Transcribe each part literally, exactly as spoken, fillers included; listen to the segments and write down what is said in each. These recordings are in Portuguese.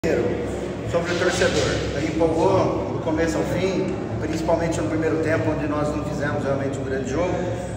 Sobre o torcedor, ele empolgou do começo ao fim, principalmente no primeiro tempo, onde nós não fizemos realmente um grande jogo,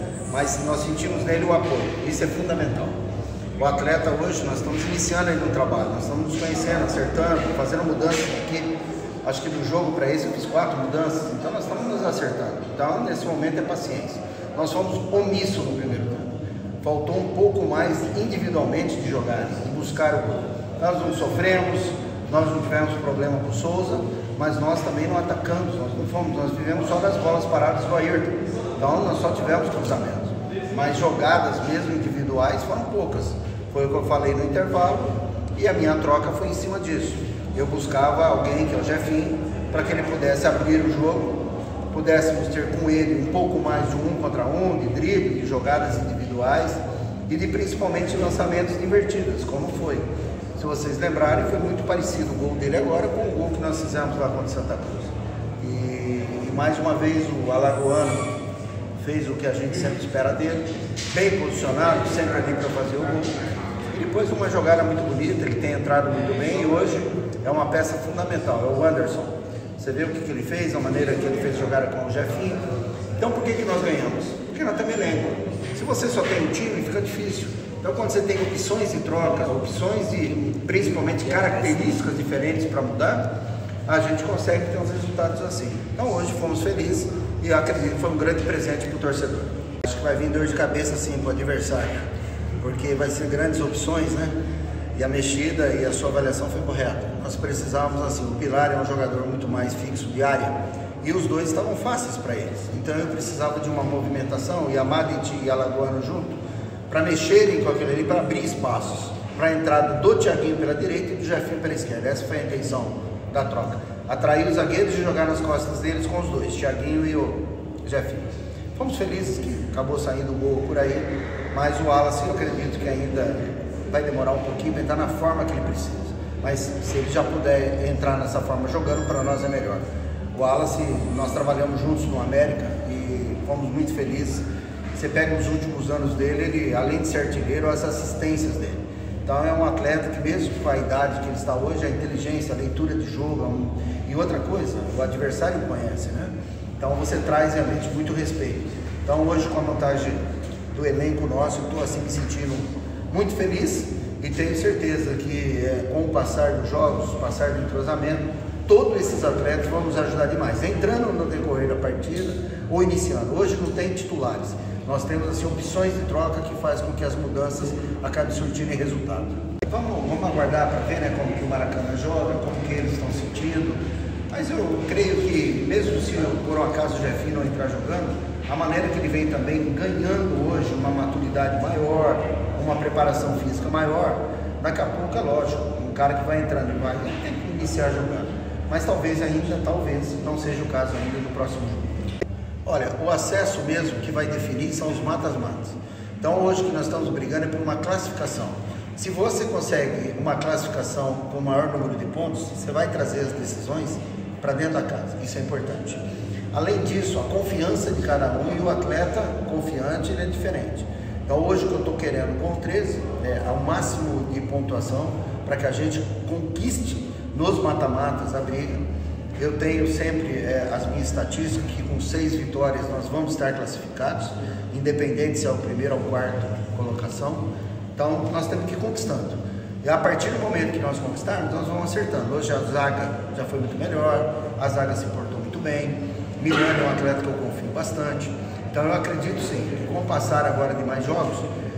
mas nós sentimos nele o apoio, isso é fundamental. O atleta hoje, nós estamos iniciando aí no trabalho, nós estamos nos conhecendo, acertando, fazendo mudanças aqui. Acho que do jogo para esse eu fiz quatro mudanças, então nós estamos nos acertando. Então, nesse momento é paciência. Nós fomos omissos no primeiro tempo, faltou um pouco mais individualmente de jogar, de buscar o gol. Nós não sofremos, nós não tivemos problema com o Souza, mas nós também não atacamos, nós não fomos, nós vivemos só das bolas paradas do Ayrton. Então nós só tivemos cruzamentos, mas jogadas mesmo individuais foram poucas. Foi o que eu falei no intervalo e a minha troca foi em cima disso. Eu buscava alguém, que é o Jefinho, para que ele pudesse abrir o jogo, pudéssemos ter com ele um pouco mais de um contra um, de drible, de jogadas individuais e de principalmente lançamentos divertidos, como foi. Se vocês lembrarem, foi muito parecido o gol dele agora com o gol que nós fizemos lá contra Santa Cruz. E, e mais uma vez o alagoano fez o que a gente sempre espera dele, bem posicionado, sempre ali para fazer o gol. E depois uma jogada muito bonita, ele tem entrado muito bem e hoje é uma peça fundamental, é o Anderson. Você vê o que, que ele fez, a maneira que ele fez jogada com o Jefinho. Então por que, que nós ganhamos? Porque nós temos elenco. Se você só tem um time, fica difícil. Então, quando você tem opções de troca, opções de, principalmente, características diferentes para mudar, a gente consegue ter uns resultados assim. Então, hoje fomos felizes e eu acredito que foi um grande presente para o torcedor. Acho que vai vir dor de cabeça, sim, para o adversário, porque vai ser grandes opções, né? E a mexida e a sua avaliação foi correta. Nós precisávamos, assim, o Pilar é um jogador muito mais fixo de área e os dois estavam fáceis para eles. Então, eu precisava de uma movimentação e a Madit e a Alagoano junto, para mexerem com aquilo ali, para abrir espaços, para a entrada do Thiaguinho pela direita e do Jefinho pela esquerda. Essa foi a intenção da troca. Atrair os zagueiros e jogar nas costas deles com os dois, Thiaguinho e o Jefinho. Fomos felizes que acabou saindo o gol por aí, mas o Wallace eu acredito que ainda vai demorar um pouquinho para entrar na forma que ele precisa. Mas se ele já puder entrar nessa forma jogando, para nós é melhor. O Wallace, nós trabalhamos juntos no América e fomos muito felizes. Você pega os últimos anos dele, ele, além de ser artilheiro, as assistências dele. Então é um atleta que mesmo com a idade que ele está hoje, a inteligência, a leitura de jogo e outra coisa, o adversário conhece, né? Então você traz realmente muito respeito. Então hoje com a montagem do elenco nosso, eu estou assim me sentindo muito feliz e tenho certeza que é, com o passar dos jogos, o passar do entrosamento, todos esses atletas vão nos ajudar demais, entrando no decorrer da partida ou iniciando. Hoje não tem titulares. Nós temos assim, opções de troca que faz com que as mudanças acabem surtindo resultado. Vamos, vamos aguardar para ver, né, como que o Maracanã joga, como que eles estão sentindo. Mas eu creio que, mesmo se por um acaso o Jefinho não entrar jogando, a maneira que ele vem também ganhando hoje uma maturidade maior, uma preparação física maior, daqui a pouco é lógico, um cara que vai entrando e vai tem que iniciar jogando. Mas talvez ainda, talvez não seja o caso ainda no próximo jogo. Olha, o acesso mesmo que vai definir são os matas-matas. Então hoje o que nós estamos brigando é por uma classificação. Se você consegue uma classificação com o maior número de pontos, você vai trazer as decisões para dentro da casa, isso é importante. Além disso, a confiança de cada um e o atleta confiante ele é diferente. Então hoje o que eu estou querendo com o treze é ao máximo de pontuação para que a gente conquiste nos mata-matas a briga. Eu tenho sempre é, as minhas estatísticas que com seis vitórias nós vamos estar classificados, independente se é o primeiro ou quarto colocação. Então nós temos que ir conquistando. E a partir do momento que nós conquistarmos, nós vamos acertando. Hoje a zaga já foi muito melhor, a zaga se portou muito bem. Milano é um atleta que eu confio bastante. Então eu acredito sim, que com o passar agora de mais jogos,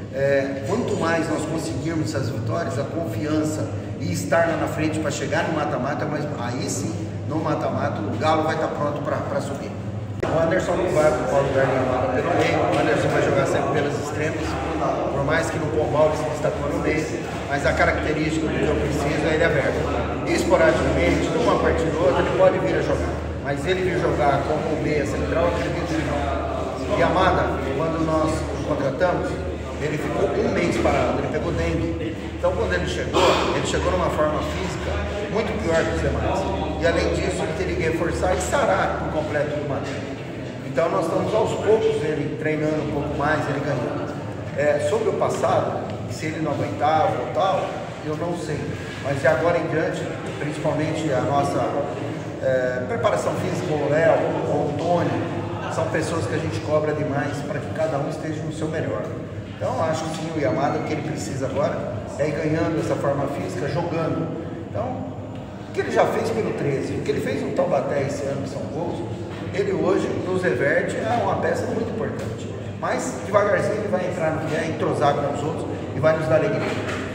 é, quanto mais nós conseguirmos essas vitórias, a confiança e estar lá na frente para chegar no mata-mata, mas aí sim, no mata-mata, o Galo vai estar pronto para subir. O Anderson não vai para o lugar nenhum pelo meio, o Anderson vai jogar sempre pelas extremas, por mais que no Pombal ele se destacou no meio, mas a característica do que eu preciso é ele aberto. Esporadicamente, numa partida ou outra, ele pode vir a jogar, mas ele vir jogar como o meia central, eu acredito que não. E Amada, quando nós o contratamos, ele ficou um mês parado, ele pegou dengue. Então quando ele chegou, ele chegou numa forma física muito pior que os demais. E além disso, ele teria que reforçar e sarar por completo do Matheus. Então nós estamos aos poucos, ele treinando um pouco mais, ele ganhando. É, sobre o passado, se ele não aguentava ou tal, eu não sei. Mas de agora em diante, principalmente a nossa é, preparação física, o Léo, o Tony, são pessoas que a gente cobra demais para que cada um esteja no seu melhor. Então, acho que sim, o Yamada, o que ele precisa agora é ir ganhando essa forma física, jogando. Então, o que ele já fez pelo treze, o que ele fez no Taubaté esse ano, que são gols, ele hoje nos reverte, é uma peça muito importante. Mas, devagarzinho, ele vai entrar no que é, entrosar com os outros e vai nos dar alegria.